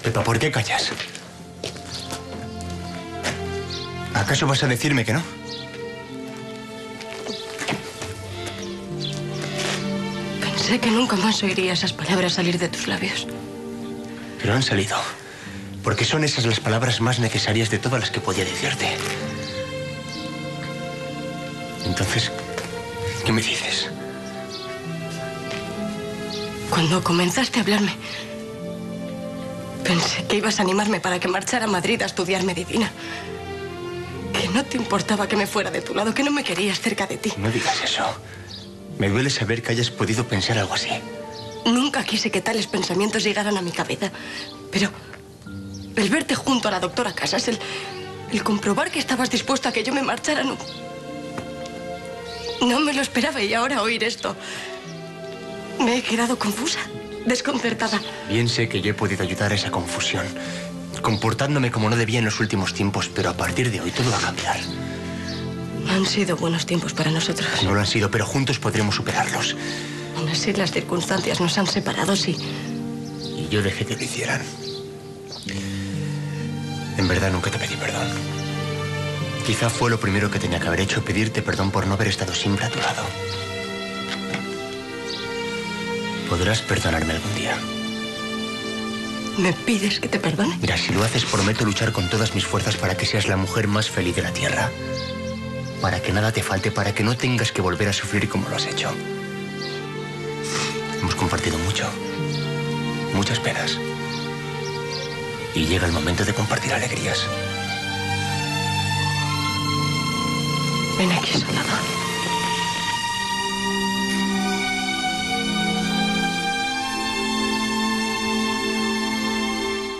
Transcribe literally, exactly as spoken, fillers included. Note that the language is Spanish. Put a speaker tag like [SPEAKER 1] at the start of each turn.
[SPEAKER 1] Pepa, ¿por qué callas? ¿Acaso vas a decirme que no?
[SPEAKER 2] Pensé que nunca más oiría esas palabras salir de tus labios.
[SPEAKER 1] Pero han salido. Porque son esas las palabras más necesarias de todas las que podía decirte. Entonces, ¿qué me dices?
[SPEAKER 2] Cuando comenzaste a hablarme, pensé que ibas a animarme para que marchara a Madrid a estudiar medicina. Que no te importaba que me fuera de tu lado, que no me querías cerca de ti.
[SPEAKER 1] No digas eso. Me duele saber que hayas podido pensar algo así.
[SPEAKER 2] Nunca quise que tales pensamientos llegaran a mi cabeza. Pero el verte junto a la doctora Casas, el, el comprobar que estabas dispuesta a que yo me marchara, no... No me lo esperaba y ahora oír esto... Me he quedado confusa, desconcertada.
[SPEAKER 1] Bien sé que yo he podido ayudar a esa confusión, comportándome como no debía en los últimos tiempos, pero a partir de hoy todo va a cambiar.
[SPEAKER 2] Han sido buenos tiempos para nosotros.
[SPEAKER 1] No lo han sido, pero juntos podremos superarlos.
[SPEAKER 2] Aún así, las circunstancias nos han separado, sí.
[SPEAKER 1] Y yo dejé que lo hicieran. En verdad, nunca te pedí perdón. Quizá fue lo primero que tenía que haber hecho, pedirte perdón por no haber estado siempre a tu lado. Podrás perdonarme algún día.
[SPEAKER 2] ¿Me pides que te perdone?
[SPEAKER 1] Mira, si lo haces, prometo luchar con todas mis fuerzas para que seas la mujer más feliz de la tierra. Para que nada te falte, para que no tengas que volver a sufrir como lo has hecho. Hemos compartido mucho. Muchas penas. Y llega el momento de compartir alegrías.
[SPEAKER 2] Ven aquí, Salvador.